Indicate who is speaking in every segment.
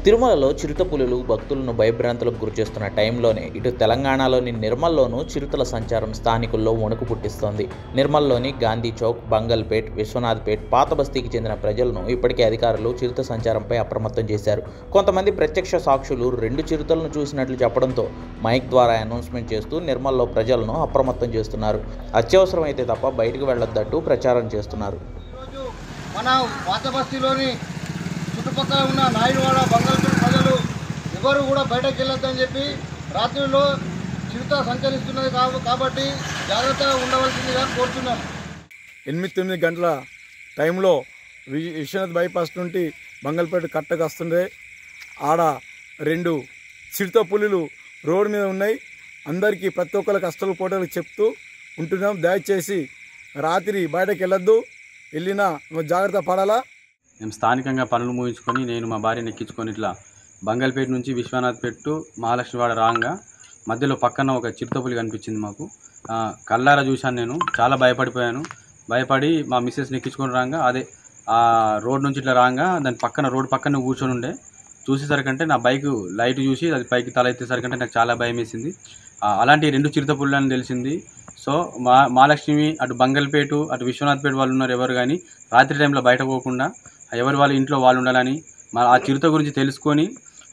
Speaker 1: తిరుమలలో చిరుతపులులు భక్తులను భయభ్రాంతులకు గురిచేస్తున్న టైంలోనే ఇటు తెలంగాణలోని నిర్మల్లోనూ చిరుతల సంచారం స్థానికుల్లో వణుకు పుట్టిస్తోంది. నిర్మల్లోని గాంధీ చౌక్, బంగల్పేట్, విశ్వనాథ్పేట్, పాత బస్తీకి చెందిన ప్రజలను ఇప్పటికే అధికారులు చిరుత సంచారంపై అప్రమత్తం చేశారు. కొంతమంది ప్రత్యక్ష సాక్షులు 2 చిరుతలను చూసినట్లు చెప్పడంతో మైక్ ద్వారా అనౌన్స్మెంట్ చేస్తూ నిర్మల్లో ప్రజలను అప్రమత్తం చేస్తున్నారు. అత్యవసరమైతే తప్ప బయటకు వెళ్లొద్దంటూ ప్రచారం చేస్తున్నారు.
Speaker 2: మన పాత బస్తీలోని చుట్టుపక్కల ఉన్న నాయుడువాడ, బంగాల్పేట ప్రజలు ఎవరు కూడా బయటకు వెళ్ళొద్దని చెప్పి రాత్రిలో చిరుత సంచరిస్తున్నది కాబట్టి జాగ్రత్తగా ఉండవలసిందిగా కోరుతున్నాం.
Speaker 3: 8-9 గంటల టైంలో విశ్వనాథ్ బైపాస్ నుండి బంగల్పేట కట్టకు వస్తుండే ఆడ 2 చిరుత పులులు రోడ్డు మీద ఉన్నాయి. అందరికీ ప్రతి ఒక్కరికి కష్టాలు పోటలు చెప్తూ ఉంటున్నాం. దయచేసి రాత్రి బయటకు వెళ్ళొద్దు, వెళ్ళినా జాగ్రత్త పడాలా.
Speaker 4: మేము స్థానికంగా పనులు ముగించుకొని నేను మా భార్యను ఎక్కించుకొని ఇట్లా బంగల్పేట నుంచి విశ్వనాథ్పేట మహాలక్ష్మివాడ రాంగా మధ్యలో పక్కన ఒక చిరుతపులి కనిపించింది. మాకు కళ్ళారా చూశాను. నేను చాలా భయపడి మా మిస్సెస్ని ఎక్కించుకొని రాగా అదే ఆ రోడ్ నుంచి ఇట్లా రాగా దాని పక్కన రోడ్ పక్కన కూర్చొని ఉండే. చూసేసరికంటే నా బైక్ లైట్ చూసి అది పైకి తల ఎత్తేసరికంటే నాకు చాలా భయం వేసింది. అలాంటి 2 చిరుతపుళ్ళు అని తెలిసింది. సో మహాలక్ష్మి అటు బంగల్పేట అటు విశ్వనాథ్పేట వాళ్ళు ఉన్నారు. ఎవరు కానీ రాత్రి టైంలో బయట పోకుండా ఎవరి వాళ్ళ ఇంట్లో వాళ్ళు ఉండాలని ఆ చిరుత గురించి తెలుసుకొని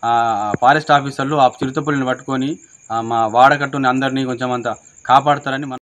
Speaker 4: ఫారెస్ట్ ఆఫీసర్లు ఆ చిరుతపులిని పట్టుకొని మా వాడకట్టుని అందరినీ కొంచెం అంతా కాపాడుతారని